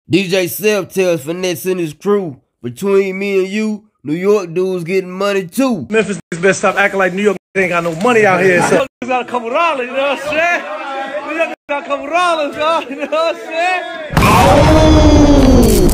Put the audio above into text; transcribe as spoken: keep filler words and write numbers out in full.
D J Self tells Finesse and his crew, between me and you, New York dudes getting money too. Memphis niggas better stop acting like New York ain't got no money out here. So. Niggas got a couple dollars, you know what I'm saying? New York got a couple dollars, y'all, you know what I'm saying? Oh!